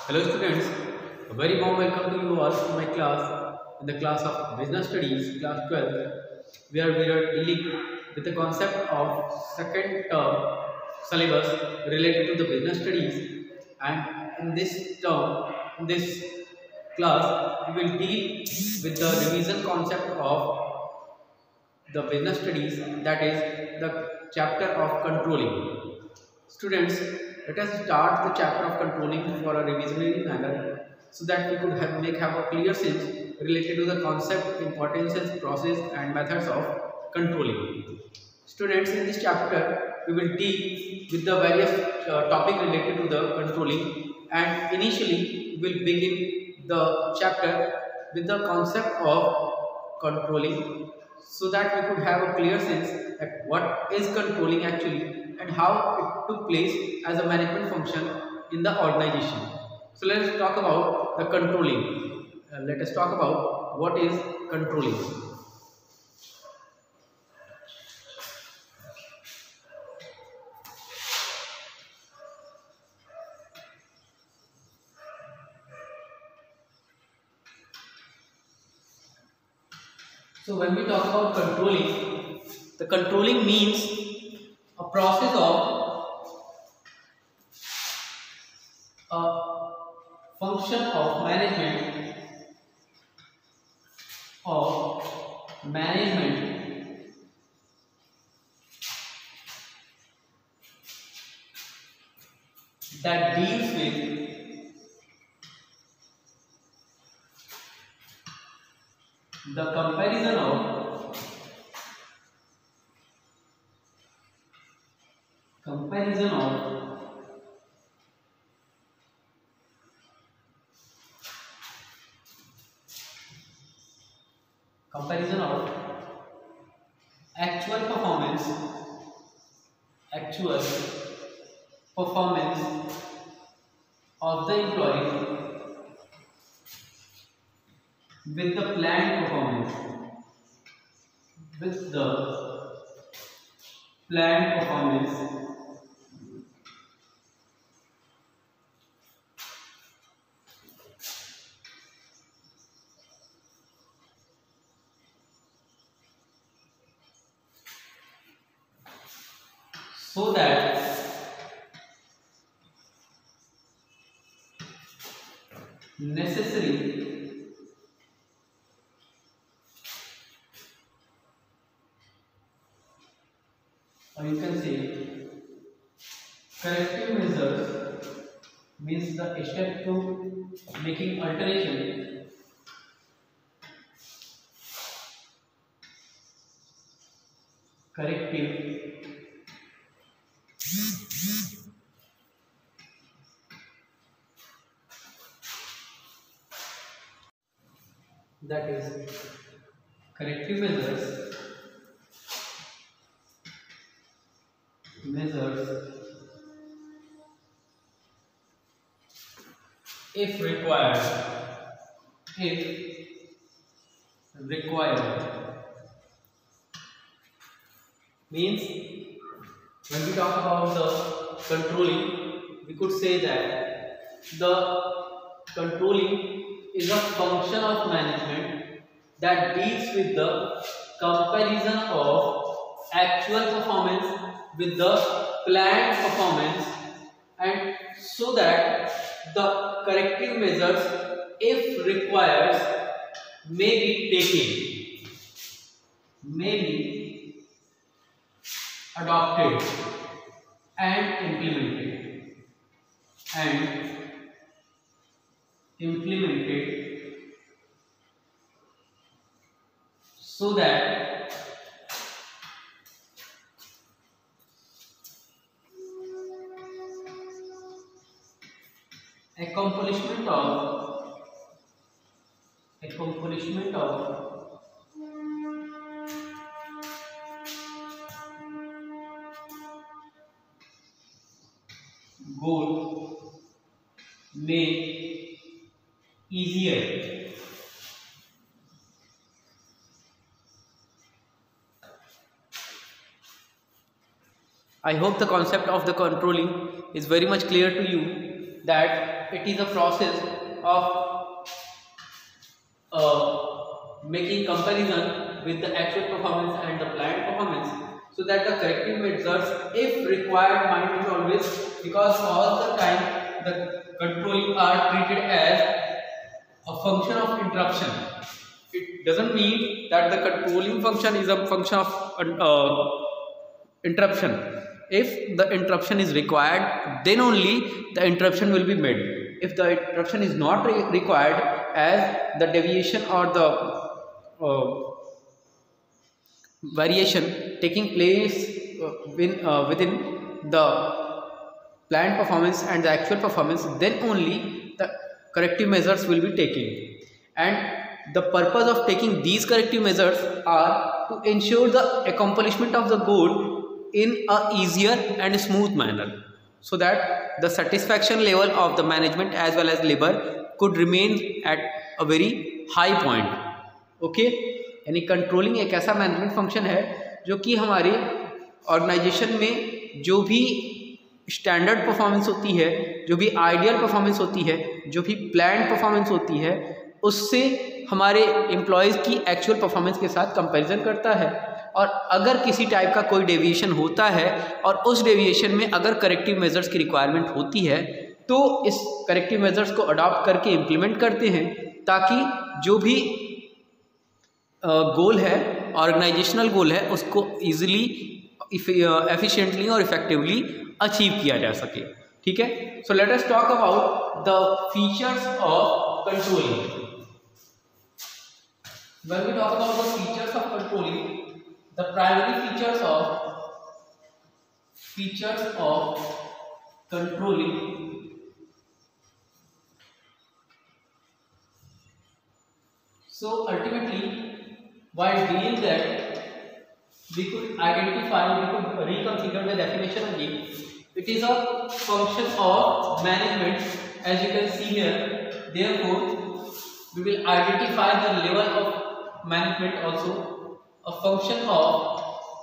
Hello students, a very warm welcome to you all to my class, in the class of Business Studies, class 12, where we are dealing with the concept of second term syllabus related to the business studies. And in this term, in this class, we will deal with the revision concept of the business studies, that is the chapter of controlling. Students, let us start the chapter of controlling for a revisionary manner so that we could have a clear sense related to the concept, importance, process and methods of controlling. Students, in this chapter we will deal with the various topic related to the controlling, and initially we will begin the chapter with the concept of controlling so that we could have a clear sense that what is controlling actually and how it took place as a management function in the organization. So let us talk about the controlling. Let us talk about what is controlling. So when we talk about controlling, the controlling means a process of a function of management that deals with the comparison of actual performance of the employee with the planned performance so that necessary or you can say corrective measures, means the step to making alteration corrective that is corrective measures if required means when we talk about the controlling, we could say that the controlling is a function of management that deals with the comparison of actual performance with the planned performance, and so that the corrective measures, if required, may be adopted and implemented so that accomplishment of goal may easier. I hope the concept of the controlling is very much clear to you. that it is a process of making comparison with the actual performance and the planned performance, so that the corrective measures, if required, might be always, because all the time the controlling are treated as a function of interruption. It doesn't mean that the controlling function is a function of interruption. If the interruption is required, then only the interruption will be made. If the interruption is not required, as the deviation or the variation taking place within the planned performance and the actual performance, then only the corrective measures will be taken. And the purpose of taking these corrective measures are to ensure the accomplishment of the goal in a easier and smooth manner, so that the satisfaction level of the management as well as labor could remain at a very high point. Okay, यानी controlling एक ऐसा management function है जो कि हमारे organisation में जो भी स्टैंडर्ड परफॉर्मेंस होती है, जो भी आइडियल परफॉर्मेंस होती है, जो भी प्लान्ड परफॉर्मेंस होती है, उससे हमारे एम्प्लॉयज़ की एक्चुअल परफॉर्मेंस के साथ कंपैरिजन करता है। और अगर किसी टाइप का कोई डेविएशन होता है और उस डेविएशन में अगर करेक्टिव मेजर्स की रिक्वायरमेंट होती है, तो इस करेक्टिव मेजर्स को अडॉप्ट करके इम्प्लीमेंट करते हैं, ताकि जो भी गोल है, ऑर्गेनाइजेशनल गोल है, उसको ईजिली, एफिशिएंटली और इफेक्टिवली अचीव किया जा सके। ठीक है, so let us talk about the features of controlling. When we talk about the features of controlling, the primary features of controlling so ultimately, while dealing that, we could reconsider the definition again. It is a function of management, as you can see here. Therefore, we will identify the level of management also, a function of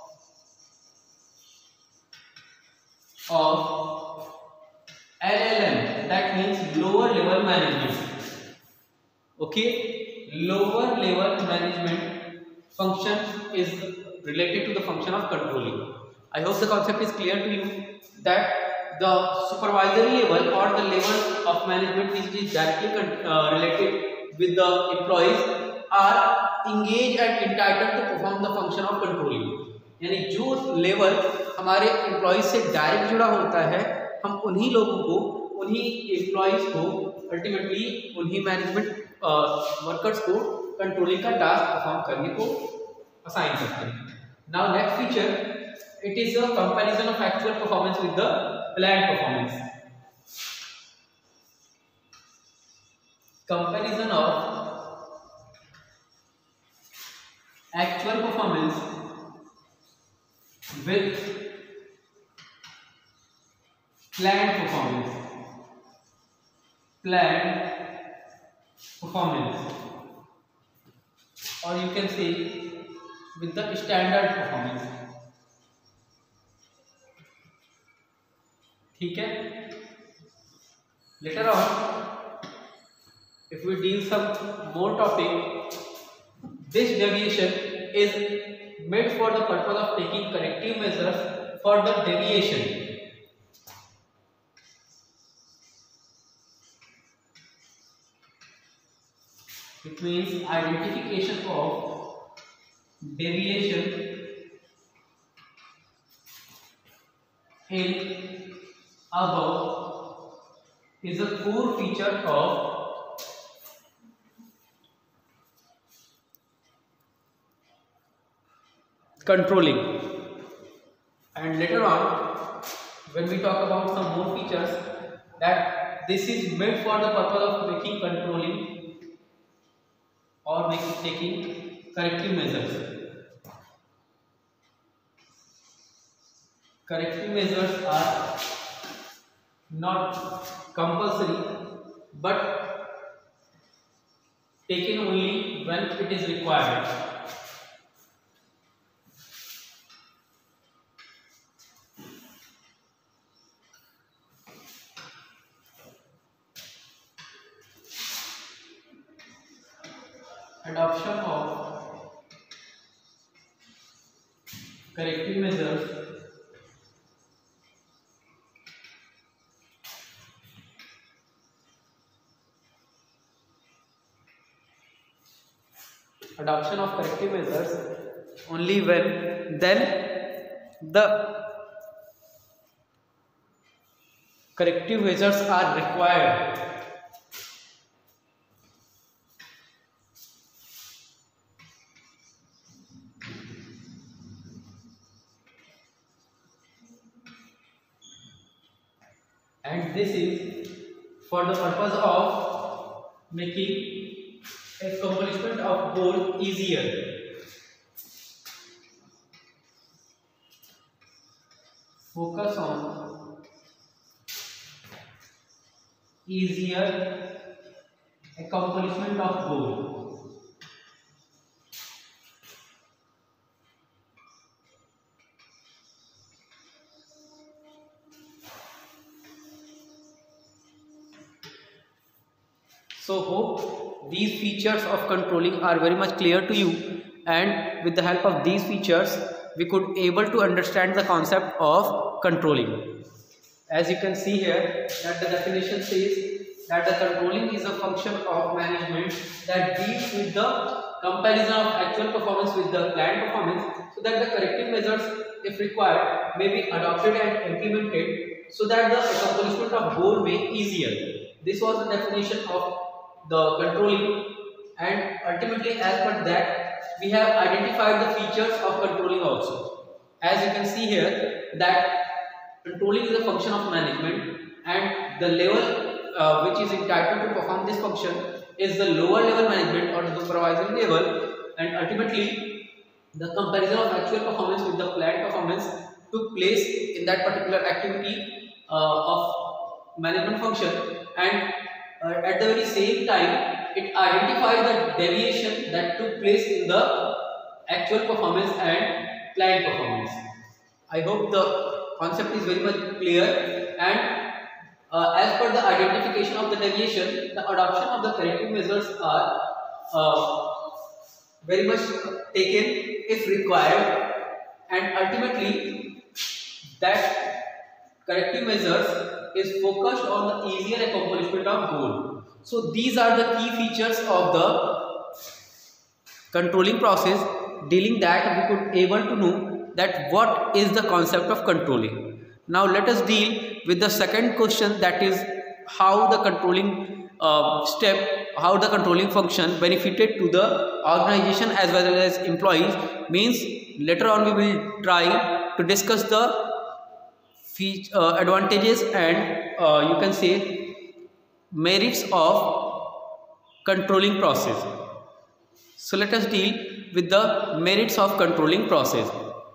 LLM, that means lower level management. Okay, lower level management function is related to the function of controlling. I hope the concept is clear to you, that the supervisory level or the level of management which is directly related with the employees are engaged and entitled to perform the function of controlling. यानी जो level हमारे employees से direct जुड़ा होता है, हम उन्हीं लोगों को, उन्हीं एम्प्लॉयज को अल्टीमेटली उन्हीं मैनेजमेंट वर्कर्स को कंट्रोलिंग का टास्क परफॉर्म करने को असाइन करते हैं। Now next feature, it is a comparison of actual performance with the planned performance. Comparison of actual performance with planned performance, or you can say with the standard performance। ठीक है, later on if we deal some more topic, this deviation is made for the purpose of taking corrective measures for the deviation. It means identification of deviation in above is a core feature of controlling. And later on, when we talk about some more features, that this is made for the purpose of making controlling or taking corrective measures. Corrective measures are not compulsory, but taken only when it is required. adoption of corrective measures only when then the corrective measures are required. And this is for the purpose of making accomplishment of goal easier. Focus on easier accomplishment of goal. So hope these features of controlling are very much clear to you, and with the help of these features we could able to understand the concept of controlling. As you can see here that the definition says that the controlling is a function of management that deals with the comparison of actual performance with the planned performance, so that the corrective measures, if required, may be adopted and implemented so that the accomplishment of goal may easier. This was the definition of the controlling, and ultimately as per that we have identified the features of controlling also. As you can see here that controlling is a function of management, and the level which is entitled to perform this function is the lower level management or the supervisory level, and ultimately the comparison of actual performance with the planned performance took place in that particular activity of management function, and at the very same time it identified the deviation that took place in the actual performance and planned performance. I hope the concept is very much clear, and as per the identification of the deviation, the adoption of the corrective measures are very much taken if required, and ultimately that corrective measures is focused on the easier accomplishment of goal. So these are the key features of the controlling process, dealing that we could able to know that what is the concept of controlling. Now let us deal with the second question, that is how the controlling how the controlling function benefited to the organization as well as employees. Means later on we will try to discuss the advantages and you can say merits of controlling process. So let us deal with the merits of controlling process.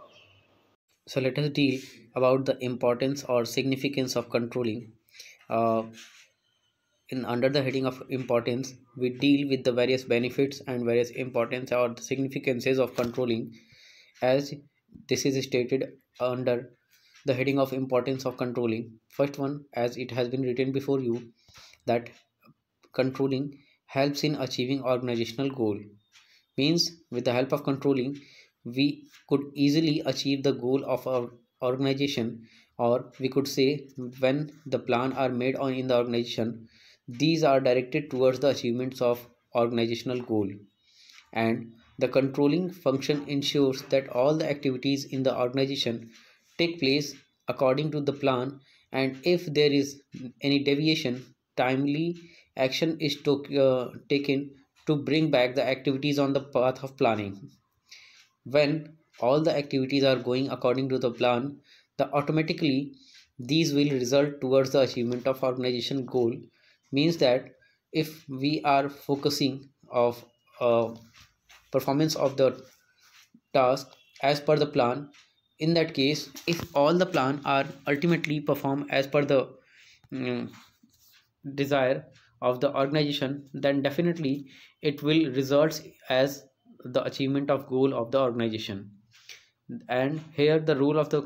So let us deal about the importance or significance of controlling. Uh, in under the heading of importance, we deal with the various benefits and various importance or the significances of controlling, as this is stated under the heading of importance of controlling. First one, as it has been written before you, that controlling helps in achieving organizational goal. Means with the help of controlling we could easily achieve the goal of our organization, or we could say when the plan are made on in the organization, these are directed towards the achievements of organizational goal. And the controlling function ensures that all the activities in the organization take place according to the plan, and if there is any deviation, timely action is taken to bring back the activities on the path of planning. When all the activities are going according to the plan, the automatically these will result towards the achievement of organization goal. Means that if we are focusing of performance of the task as per the plan, in that case if all the plan are ultimately performed as per the mm, desire of the organization, then definitely it will result as the achievement of goal of the organization. And here the role of the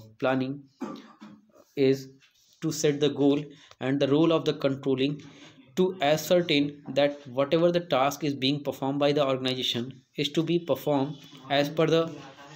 planning is to set the goal, and the role of the controlling to ascertain that whatever the task is being performed by the organization is to be performed as per the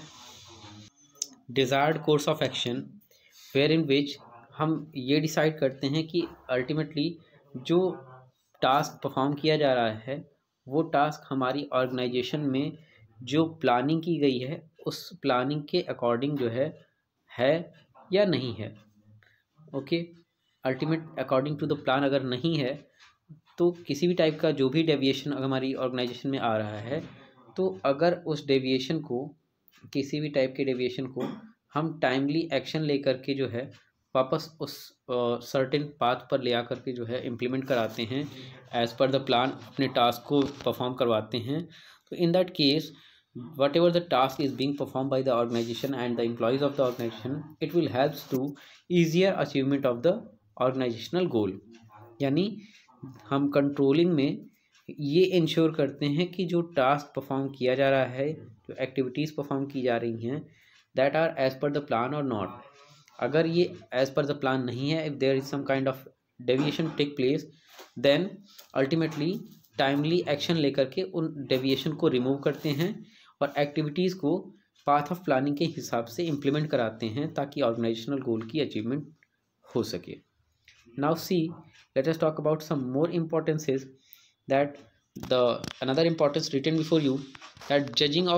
desired course of action, wherein which हम ये decide करते हैं कि ultimately जो task perform किया जा रहा है वो टास्क हमारी ऑर्गेनाइजेशन में जो प्लानिंग की गई है उस प्लानिंग के अकॉर्डिंग जो है या नहीं है। Okay, ultimate according to the plan अगर नहीं है तो किसी भी टाइप का जो भी डेविएशन अगर हमारी ऑर्गेनाइजेशन में आ रहा है तो अगर उस डेविएशन को किसी भी टाइप के डेविएशन को हम टाइमली एक्शन लेकर के जो है वापस उस सर्टेन पाथ पर ले आकर के जो है इम्प्लीमेंट कराते हैं एज पर द प्लान, अपने टास्क को परफॉर्म करवाते हैं। तो in that case whatever the task is being performed by the organization and the employees of the organization, it will helps to easier achievement of the organizational goal। यानी हम controlling में ये ensure करते हैं कि जो टास्क परफॉर्म किया जा रहा है, जो एक्टिविटीज़ परफॉर्म की जा रही हैं, that are as per the plan और नॉट। अगर ये एज पर द प्लान नहीं है, if there is some kind of deviation take place, then ultimately timely action लेकर के उन डेविएशन को रिमूव करते हैं और एक्टिविटीज़ को पाथ ऑफ प्लानिंग के हिसाब से इम्प्लीमेंट कराते हैं ताकि ऑर्गेनाइजेशनल गोल की अचीवमेंट हो सके। Now see, let us talk about some more importances that the another importance written before you, that judging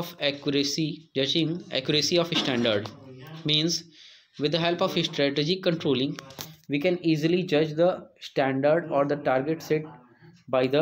accuracy of standard means with the help of strategic controlling we can easily judge the standard or the target set by the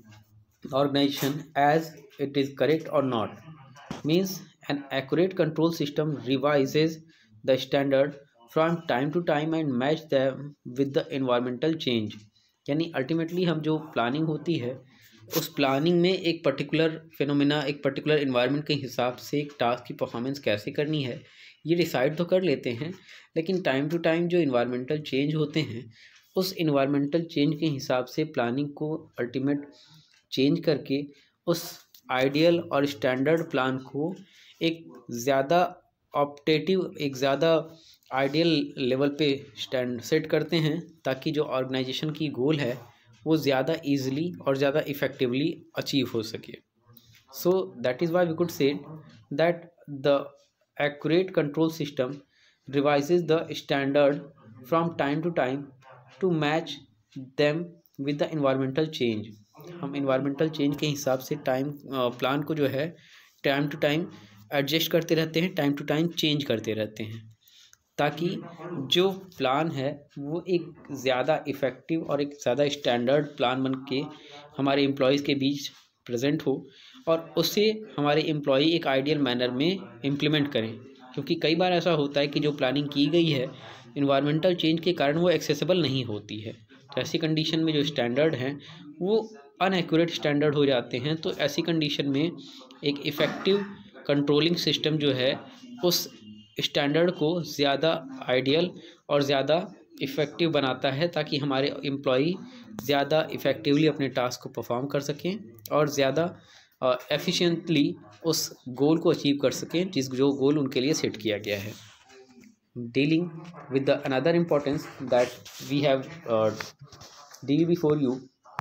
organization as it is correct or not। means an accurate control system revises the standard from time to time and match them with the environmental change। यानी ultimately हम जो planning होती है उस planning में एक particular phenomena, एक particular environment के हिसाब से एक टास्क की परफॉर्मेंस कैसे करनी है ये डिसाइड तो कर लेते हैं, लेकिन टाइम टू टाइम जो इन्वायरमेंटल चेंज होते हैं उस इन्वायरमेंटल चेंज के हिसाब से प्लानिंग को अल्टीमेट चेंज करके उस आइडियल और स्टैंडर्ड प्लान को एक ज़्यादा ऑप्टेटिव, एक ज़्यादा आइडियल लेवल पे स्टैंड सेट करते हैं ताकि जो ऑर्गेनाइजेशन की गोल है वो ज़्यादा ईजिली और ज़्यादा इफ़ेक्टिवली अचीव हो सके। So that is why we could say that the accurate control system revises the standard from time to time to match them with the environmental change। हम environmental change के हिसाब से time plan को जो है time to time adjust करते रहते हैं, टाइम टू टाइम चेंज करते रहते हैं ताकि जो प्लान है वो एक ज़्यादा इफ़ेक्टिव और एक ज़्यादा स्टैंडर्ड प्लान बन के हमारे एम्प्लॉयज़ के बीच प्रेजेंट हो और उससे हमारे एम्प्लॉई एक आइडियल मैनर में इम्प्लीमेंट करें। क्योंकि कई बार ऐसा होता है कि जो प्लानिंग की गई है इन्वायरमेंटल चेंज के कारण वो एक्सेसिबल नहीं होती है, तो ऐसी कंडीशन में जो स्टैंडर्ड हैं वो अनएक्यूरेट स्टैंडर्ड हो जाते हैं। तो ऐसी कंडीशन में एक इफ़ेक्टिव कंट्रोलिंग सिस्टम जो है उस स्टैंडर्ड को ज़्यादा आइडियल और ज़्यादा इफ़ेक्टिव बनाता है ताकि हमारे एम्प्लॉई ज़्यादा इफ़ेक्टिवली अपने टास्क को परफॉर्म कर सकें और ज़्यादा एफिशिएंटली उस गोल को अचीव कर सकें जो गोल उनके लिए सेट किया गया है। Dealing with the another importance that we have deal before you,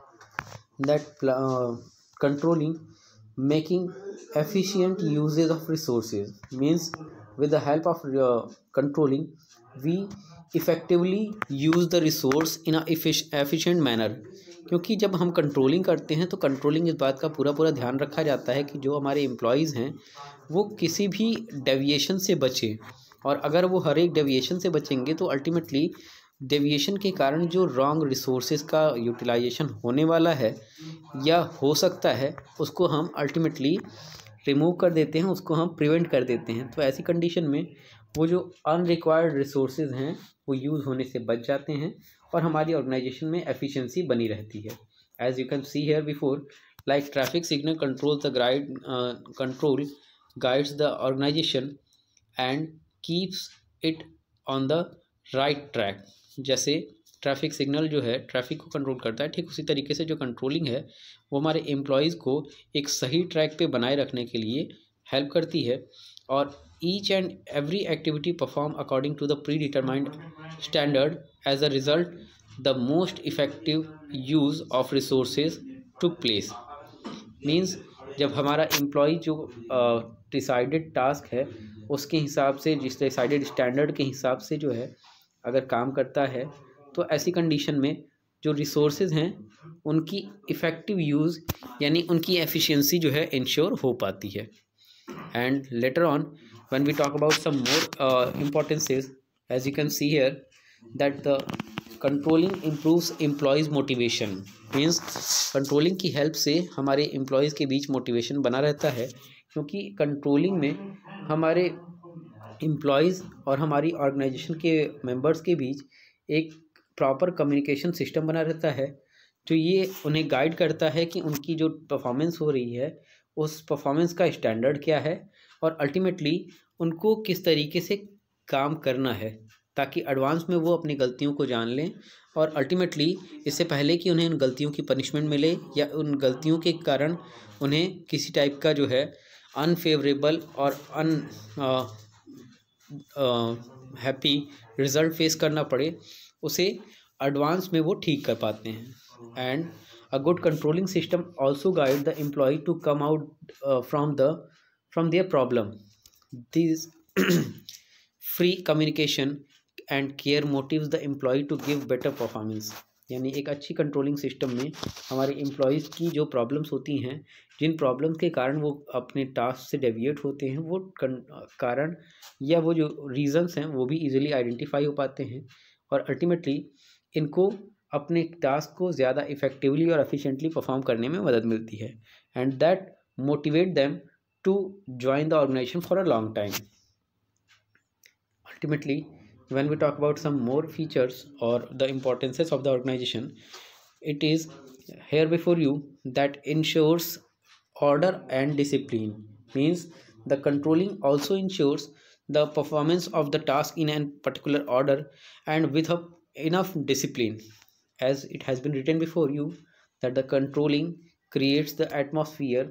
that controlling making efficient uses of resources means with the help of controlling we effectively use the resource in a efficient manner। क्योंकि जब हम controlling करते हैं तो controlling इस बात का पूरा ध्यान रखा जाता है कि जो हमारे एम्प्लॉयज़ हैं वो किसी भी डेविएशन से बचें, और अगर वो हर एक डेविएशन से बचेंगे तो अल्टीमेटली डेविएशन के कारण जो रॉन्ग रिसोर्सेज का यूटिलाइजेशन होने वाला है या हो सकता है उसको हम अल्टीमेटली रिमूव कर देते हैं, उसको हम प्रिवेंट कर देते हैं। तो ऐसी कंडीशन में वो जो अनरिक्वायर्ड रिसोर्सेज हैं वो यूज़ होने से बच जाते हैं और हमारी ऑर्गेनाइजेशन में एफिशिएंसी बनी रहती है। As you can see here before, like traffic signal control guides the organization and keeps it on the right track. जैसे ट्रैफिक सिग्नल जो है ट्रैफिक को कंट्रोल करता है, ठीक उसी तरीके से जो कंट्रोलिंग है वो हमारे एम्प्लॉयज़ को एक सही ट्रैक पे बनाए रखने के लिए हेल्प करती है। और each and every activity perform according to the predetermined standard. As a result the most effective use of resources took place. Means जब हमारा एम्प्लॉय जो डिसाइडेड टास्क है उसके हिसाब से, जिस डिसाइडेड स्टैंडर्ड के हिसाब से जो है अगर काम करता है, तो ऐसी कंडीशन में जो रिसोर्सेज हैं उनकी इफ़ेक्टिव यूज़ यानी उनकी एफिशिएंसी जो है इंश्योर हो पाती है. And later on when we talk about some more importances, as you can see here that the controlling improves employees motivation. Means controlling की हेल्प से हमारे एम्प्लॉयज़ के बीच मोटिवेशन बना रहता है, क्योंकि कंट्रोलिंग में हमारे एम्प्लॉयज़ और हमारी ऑर्गेनाइजेशन के मेंबर्स के बीच एक प्रॉपर कम्युनिकेशन सिस्टम बना रहता है, जो ये उन्हें गाइड करता है कि उनकी जो परफॉर्मेंस हो रही है उस परफॉर्मेंस का स्टैंडर्ड क्या है और अल्टीमेटली उनको किस तरीके से काम करना है, ताकि एडवांस में वो अपनी गलतियों को जान लें और अल्टीमेटली इससे पहले कि उन्हें उन गलतियों की पनिशमेंट मिले या उन गलतियों के कारण उन्हें किसी टाइप का जो है अनफेवरेबल और हैप्पी रिज़ल्ट फेस करना पड़े, उसे एडवांस में वो ठीक कर पाते हैं. And a good controlling system also guide the employee to come out from their problem. This free communication and care motives the employee to give better performance. यानी एक अच्छी कंट्रोलिंग सिस्टम में हमारे एम्प्लॉयज़ की जो प्रॉब्लम्स होती हैं, जिन problems के कारण वो अपने टास्क से डेविएट होते हैं, वो कारण या वो जो रीज़न्स हैं वो भी इजीली आइडेंटिफाई हो पाते हैं और अल्टीमेटली इनको अपने टास्क को ज़्यादा इफ़ेक्टिवली और एफिशिएंटली परफॉर्म करने में मदद मिलती है. And that motivate them to join the organization for a long time. Ultimately, when we talk about some more features or the importances of the organization, it is here before you that ensures order and discipline. Means the controlling also ensures the performance of the task in a particular order and with enough discipline. As it has been written before you that the controlling creates the atmosphere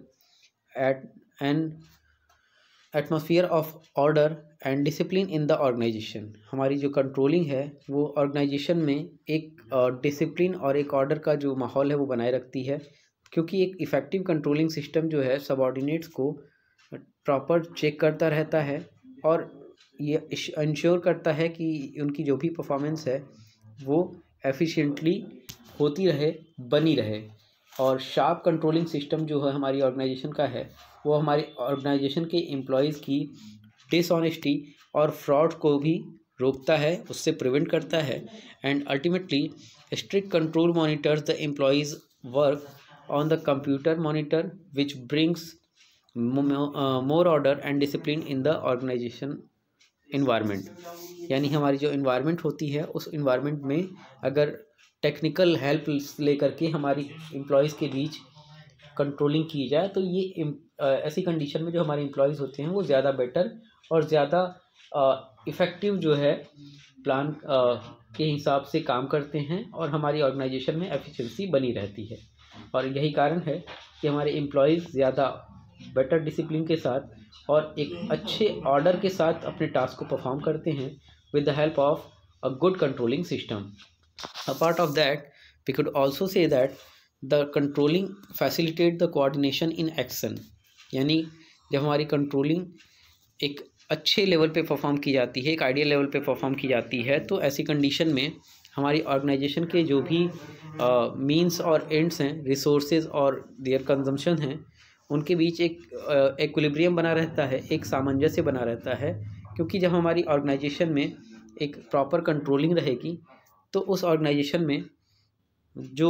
of order and discipline in the organization. हमारी जो controlling है वो organisation में एक discipline और एक order का जो माहौल है वो बनाए रखती है, क्योंकि एक इफ़ेक्टिव कंट्रोलिंग सिस्टम जो है सबऑर्डिनेट्स को प्रॉपर चेक करता रहता है और ये इंश्योर करता है कि उनकी जो भी परफॉर्मेंस है वो एफिशिएंटली होती रहे, बनी रहे. और शार्प कंट्रोलिंग सिस्टम जो है हमारी ऑर्गेनाइजेशन का है वो हमारी ऑर्गेनाइजेशन के एम्प्लॉयज़ की डिसऑनेस्टी और फ्रॉड को भी रोकता है, उससे प्रिवेंट करता है. And ultimately strict control monitors the employees work on the computer monitor which brings more order and discipline in the organization environment. यानी हमारी जो इन्वायरमेंट होती है उस इन्वायरमेंट में अगर टेक्निकल हेल्प लेकर के हमारी एम्प्लॉयज़ के बीच कंट्रोलिंग की जाए तो ये ऐसी कंडीशन में जो हमारे एम्प्लॉयज़ होते हैं वो ज़्यादा बेटर और ज़्यादा इफ़ेक्टिव जो है प्लान के हिसाब से काम करते हैं और हमारी ऑर्गेनाइजेशन में एफिशिएंसी बनी रहती है. और यही कारण है कि हमारे एम्प्लॉयज़ ज़्यादा बेटर डिसिप्लिन के साथ और एक अच्छे ऑर्डर के साथ अपने टास्क को परफॉर्म करते हैं with the help of a good controlling system. Apart of that, we could also say that the controlling facilitate the coordination in action. यानी जब हमारी कंट्रोलिंग एक अच्छे लेवल पे परफॉर्म की जाती है, एक आइडियल लेवल पे परफॉर्म की जाती है, तो ऐसी कंडीशन में हमारी ऑर्गेनाइजेशन के जो भी मींस और एंड्स हैं, रिसोर्सेज और देयर कंजम्पशन हैं, उनके बीच एक इक्विलिब्रियम बना रहता है, एक सामंजस्य बना रहता है. क्योंकि जब हमारी ऑर्गेनाइजेशन में एक प्रॉपर कंट्रोलिंग रहेगी तो उस ऑर्गेनाइजेशन में जो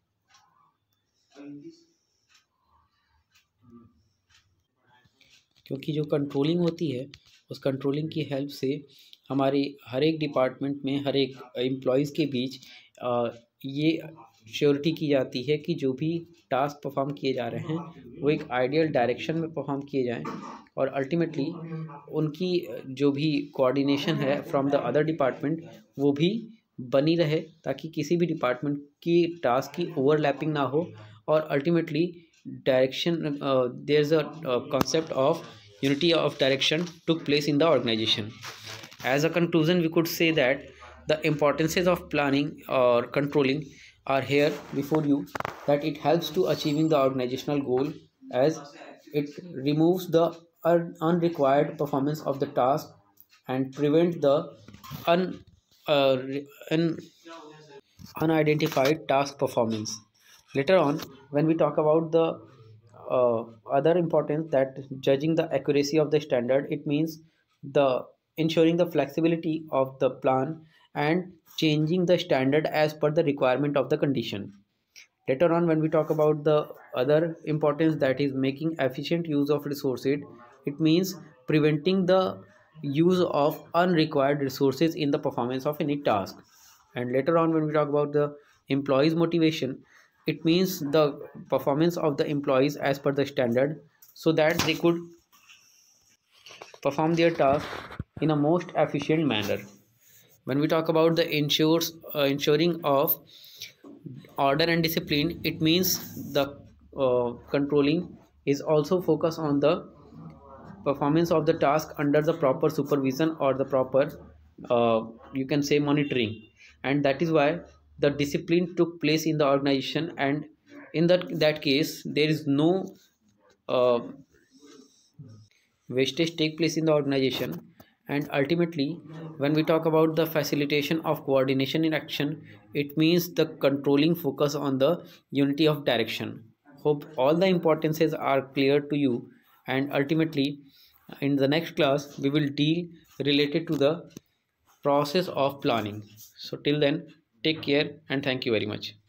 क्योंकि जो कंट्रोलिंग होती है उस कंट्रोलिंग की हेल्प से हमारी हर एक डिपार्टमेंट में हर एक एम्प्लॉयज़ के बीच ये श्योरिटी की जाती है कि जो भी टास्क परफॉर्म किए जा रहे हैं वो एक आइडियल डायरेक्शन में परफॉर्म किए जाएं और अल्टीमेटली उनकी जो भी कोऑर्डिनेशन है फ्रॉम द अदर डिपार्टमेंट वो भी बनी रहे, ताकि किसी भी डिपार्टमेंट की टास्क की ओवरलैपिंग ना हो और ultimately direction there is a concept of unity of direction took place in the organization. As a conclusion we could say that the importances of planning or controlling are here before you, that it helps to achieving the organizational goal, as it removes the unrequired performance of the task and prevent the un, un unidentified task performance. Later on, when we talk about the other importance, that judging the accuracy of the standard, it means the ensuring the flexibility of the plan and changing the standard as per the requirement of the condition. Later on, when we talk about the other importance, that is making efficient use of resources, it means preventing the use of unrequired resources in the performance of any task. And later on, when we talk about the employees motivation, it means the performance of the employees as per the standard, so that they could perform their task in a most efficient manner. When we talk about the ensuring of order and discipline, it means the controlling is also focused on the performance of the task under the proper supervision or the proper you can say monitoring. And that is why the discipline took place in the organization, and in that case there is no uh, wastage take place in the organization. And ultimately, when we talk about the facilitation of coordination in action, it means the controlling focus on the unity of direction. Hope all the importances are clear to you, and ultimately in the next class we will deal related to the process of planning. So till then, take care and thank you very much.